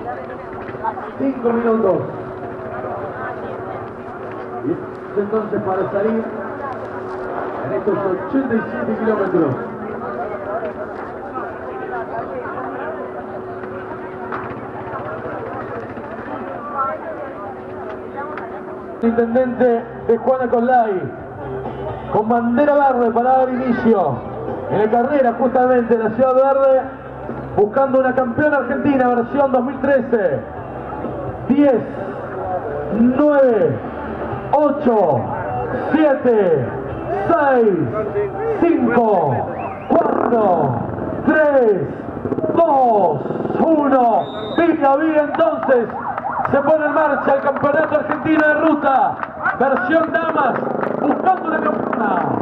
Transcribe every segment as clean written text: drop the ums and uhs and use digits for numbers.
5 minutos. Y entonces para salir en estos 87 kilómetros. Intendente de Juana Colay, con bandera verde para dar inicio en la carrera justamente de la Ciudad Verde, buscando una campeona argentina versión 2013. 10, 9, 8, 7, 6, 5, 4, 3, 2, 1. Vía entonces. Se pone en marcha el Campeonato Argentino de Ruta, versión damas, buscando una campeona.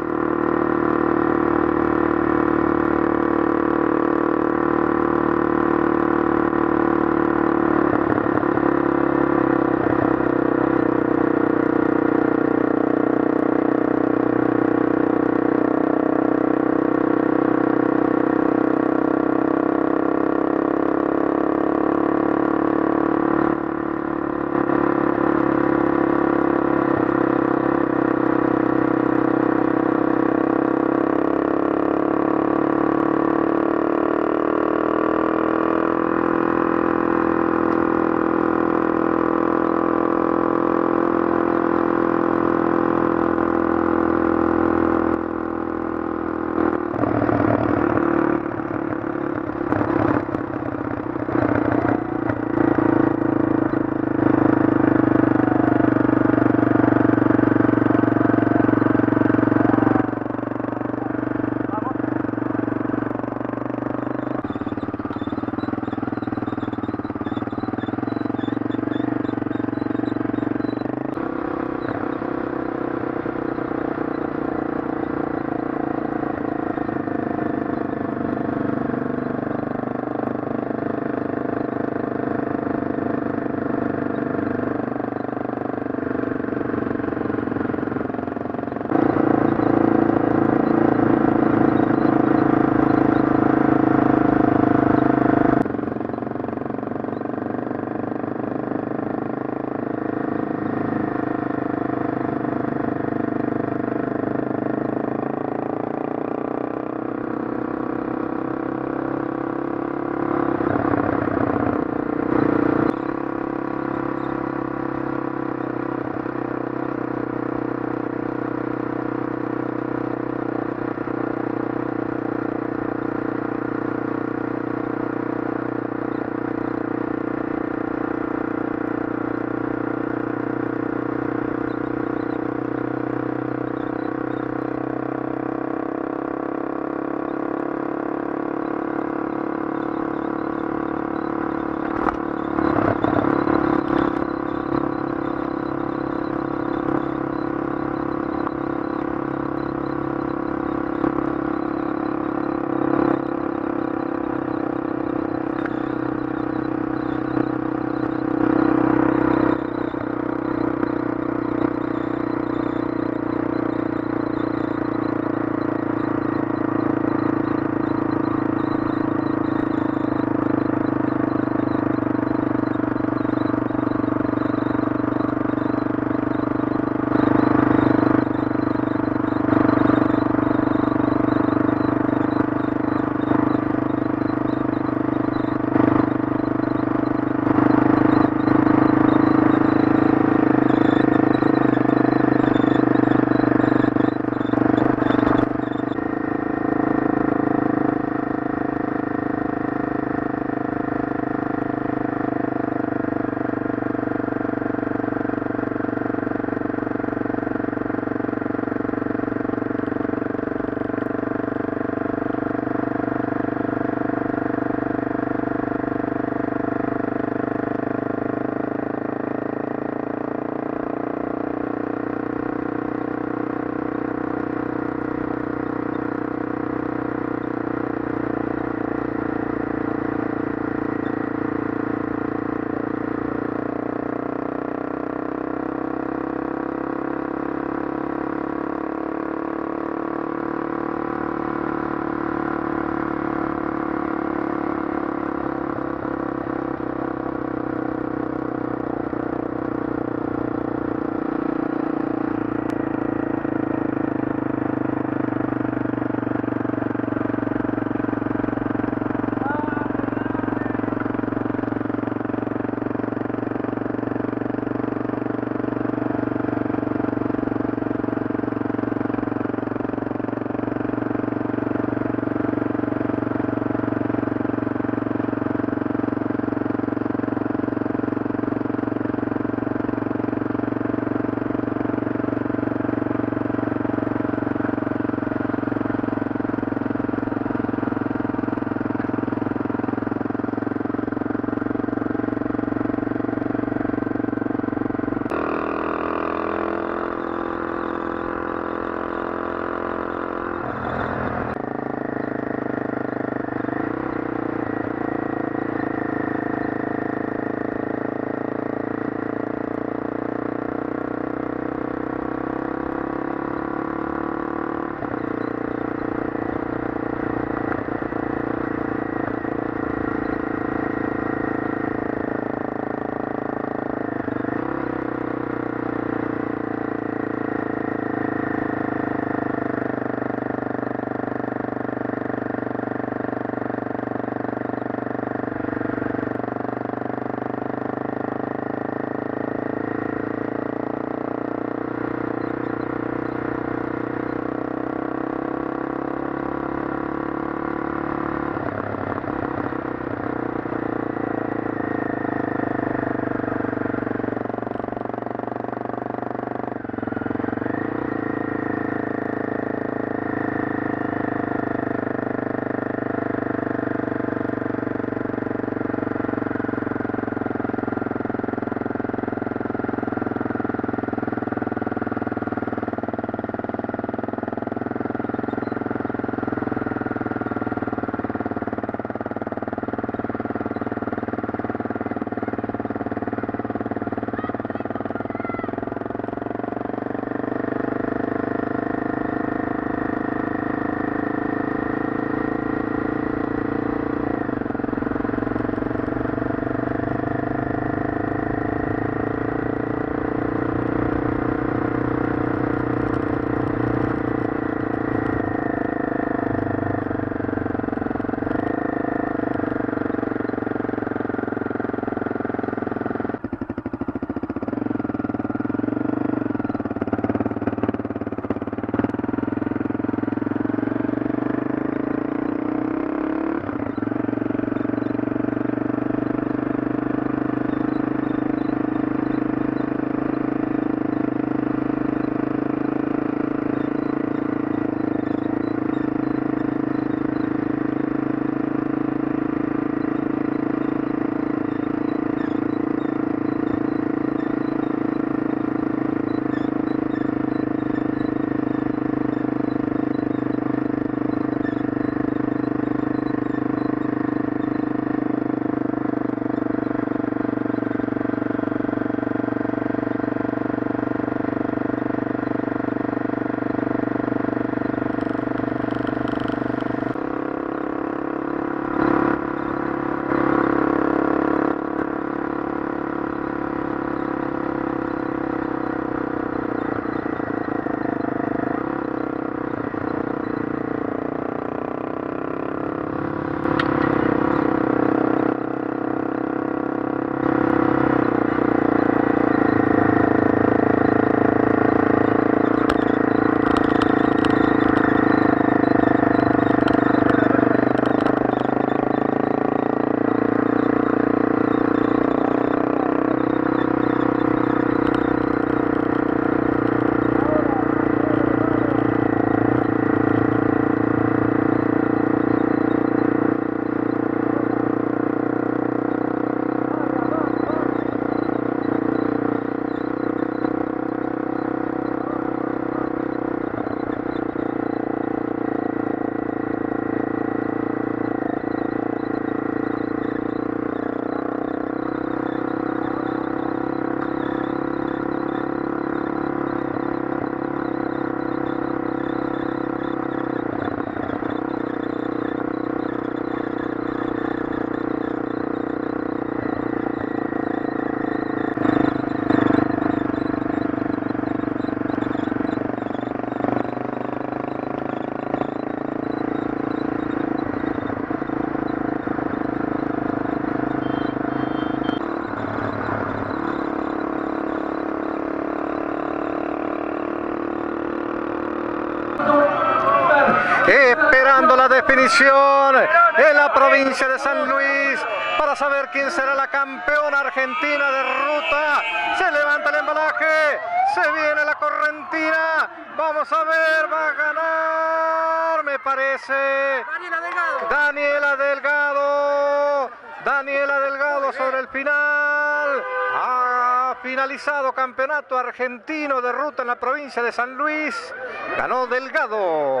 la definición en la provincia de San Luis para saber quién será la campeona argentina de ruta. Se levanta el embalaje, se viene la correntina. Vamos a ver, va a ganar, me parece, Daniela Delgado. Daniela Delgado sobre el final. Ha finalizado campeonato argentino de ruta en la provincia de San Luis. Ganó Delgado.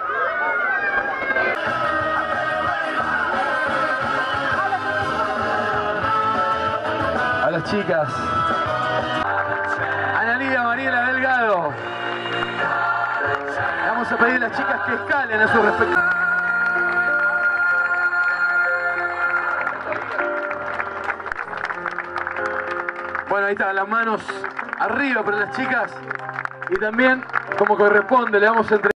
A las chicas. Analía Mariela Delgado. Vamos a pedir a las chicas que escalen a su respectivo. Bueno, ahí están las manos arriba para las chicas y también, como corresponde, le vamos a entregar